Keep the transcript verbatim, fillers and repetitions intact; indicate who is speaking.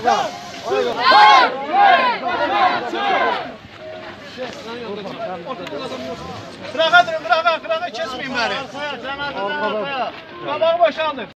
Speaker 1: Kırağa durun, kırağa, kırağa kesmeyin beni. Kabağı boşaldır.